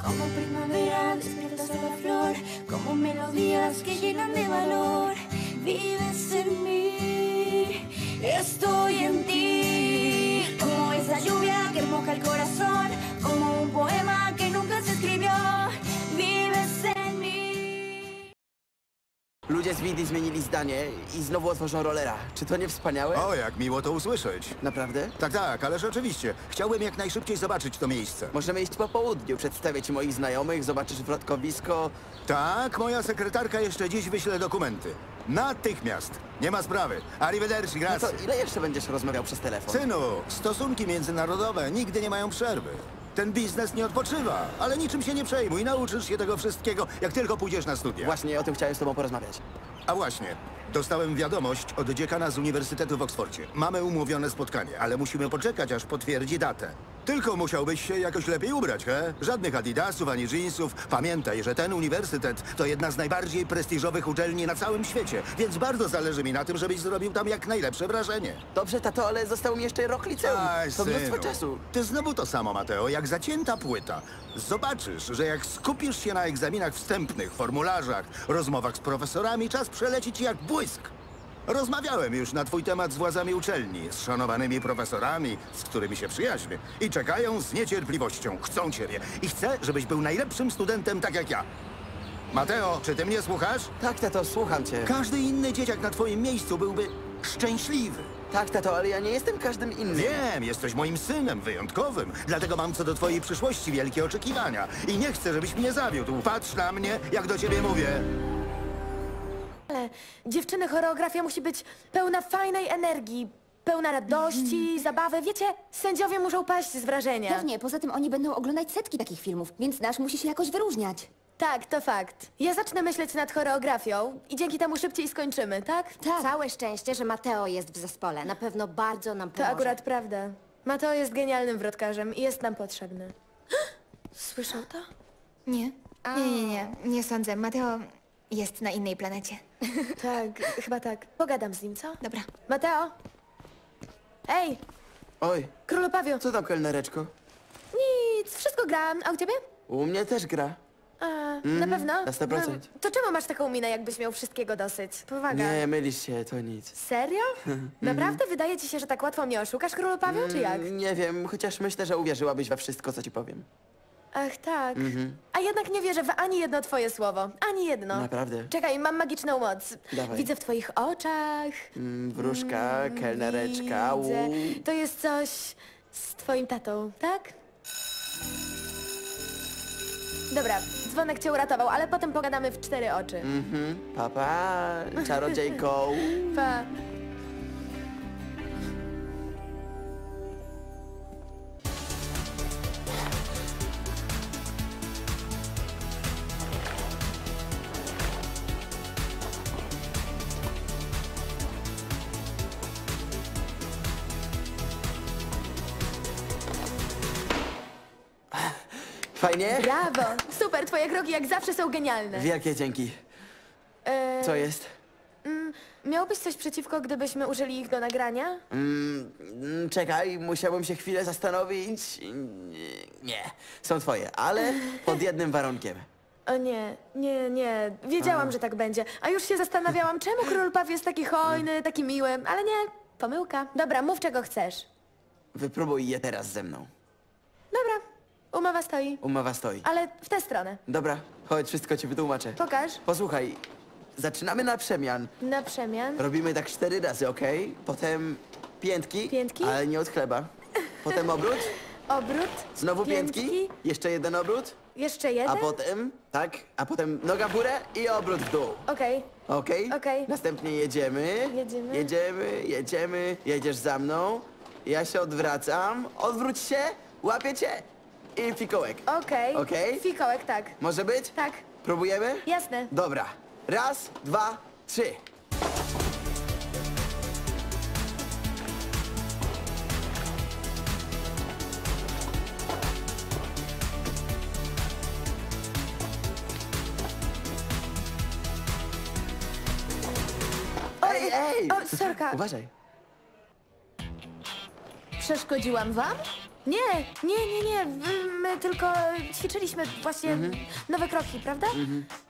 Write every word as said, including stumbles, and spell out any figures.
Como primavera despiertas a la flor, como melodías que llenan de valor. Vives en mí, estoy en ti. Como esa lluvia que moja el corazón, como un poema que nunca se escribió. Vives en mí. Ludzie z Widi zmienili zdanie i znowu otworzą rollera. Czy to nie wspaniałe? O, jak miło to usłyszeć. Naprawdę? Tak, tak, ależ oczywiście. Chciałbym jak najszybciej zobaczyć to miejsce. Możemy iść po południu, przedstawię ci moich znajomych, zobaczysz wrotkowisko. Tak, moja sekretarka jeszcze dziś wyśle dokumenty. Natychmiast. Nie ma sprawy. Arrivederci, No to grazie. ile jeszcze będziesz rozmawiał przez telefon? Synu, stosunki międzynarodowe nigdy nie mają przerwy. Ten biznes nie odpoczywa, ale niczym się nie przejmuj. Nauczysz się tego wszystkiego, jak tylko pójdziesz na studia. Właśnie o tym chciałem z tobą porozmawiać. A właśnie, dostałem wiadomość od dziekana z Uniwersytetu w Oksfordzie. Mamy umówione spotkanie, ale musimy poczekać, aż potwierdzi datę. Tylko musiałbyś się jakoś lepiej ubrać, he? Żadnych adidasów ani jeansów. Pamiętaj, że ten uniwersytet to jedna z najbardziej prestiżowych uczelni na całym świecie, więc bardzo zależy mi na tym, żebyś zrobił tam jak najlepsze wrażenie. Dobrze, tato, ale został mi jeszcze rok liceum. Aj, To mnóstwo synu. czasu. Ty znowu to samo, Mateo, jak zacięta płyta. Zobaczysz, że jak skupisz się na egzaminach wstępnych, formularzach, rozmowach z profesorami, czas przeleci ci jak błysk. Rozmawiałem już na twój temat z władzami uczelni, z szanowanymi profesorami, z którymi się przyjaźnię. I czekają z niecierpliwością, chcą ciebie. I chcę, żebyś był najlepszym studentem tak jak ja. Mateo, czy ty mnie słuchasz? Tak, tato, słucham cię. Każdy inny dzieciak na twoim miejscu byłby szczęśliwy. Tak, tato, ale ja nie jestem każdym innym. Wiem, jesteś moim synem wyjątkowym, dlatego mam co do twojej przyszłości wielkie oczekiwania. I nie chcę, żebyś mnie zawiódł. Patrz na mnie, jak do ciebie mówię. Ale dziewczyny, choreografia musi być pełna fajnej energii, pełna radości, zabawy. Wiecie, sędziowie muszą paść z wrażenia. Pewnie, poza tym oni będą oglądać setki takich filmów, więc nasz musi się jakoś wyróżniać. Tak, to fakt. Ja zacznę myśleć nad choreografią i dzięki temu szybciej skończymy, tak? Tak. Całe szczęście, że Mateo jest w zespole. Na pewno bardzo nam To pomoże. akurat prawda. Mateo jest genialnym wrotkarzem i jest nam potrzebny. Słyszał to? Nie. Nie, nie, nie. Nie sądzę. Mateo jest na innej planecie. Tak, chyba tak. Pogadam z nim, co? Dobra. Mateo? Ej, Oj, królopawiu. co tam, kelnereczko? Nic, wszystko gra. A u ciebie? U mnie też gra. A, na pewno? na sto procent. No, to czemu masz taką minę, jakbyś miał wszystkiego dosyć? Powaga. Nie, mylisz się, to nic. Serio? Naprawdę wydaje ci się, że tak łatwo mnie oszukasz, królu Paweł, czy jak? Mm, Nie wiem, chociaż myślę, że uwierzyłabyś we wszystko, co ci powiem. Ach, tak. A jednak nie wierzę w ani jedno twoje słowo. Ani jedno. Naprawdę? Czekaj, mam magiczną moc. Dawaj. Widzę w twoich oczach. Mm, wróżka, kelnereczka, Widzę. u. To jest coś z twoim tatą, tak? Dobra, dzwonek cię uratował, ale potem pogadamy w cztery oczy. Mhm, papa, czarodziejko. Pa. Fajnie? Brawo! Super, twoje kroki jak zawsze są genialne. Wielkie dzięki. E, Co jest? Miałbyś coś przeciwko, gdybyśmy użyli ich do nagrania? Mm, mm, czekaj, musiałbym się chwilę zastanowić. Nie, nie, są twoje, ale pod jednym warunkiem. O nie, nie, nie. Wiedziałam, że tak będzie. A już się zastanawiałam, czemu król Paw jest taki hojny, taki miły. Ale nie, pomyłka. Dobra, mów czego chcesz. Wypróbuj je teraz ze mną. Dobra, umowa stoi. Umowa stoi. Ale w tę stronę. Dobra, chodź, wszystko ci wytłumaczę. Pokaż. Posłuchaj, zaczynamy na przemian. Na przemian. Robimy tak cztery razy, okej? Potem piętki. Piętki? Ale nie od chleba. Potem obrót. Obrót. Znowu piętki. Jeszcze jeden obrót. Jeszcze jeden. A potem, tak, a potem noga w górę i obrót w dół. Okej. Okej? Okej. Następnie jedziemy. Jedziemy. Jedziemy, jedziemy. Jedziesz za mną. Ja się odwracam. Odwróć się, łapię cię i fikołek. Okej. Okej? Fikołek, tak. Może być? Tak. Próbujemy? Jasne. Dobra. Raz, dwa, trzy. Ej, ej! O, sorka. Uważaj. Przeszkodziłam wam? Nie, nie, nie, nie. My tylko ćwiczyliśmy właśnie nowe kroki, prawda?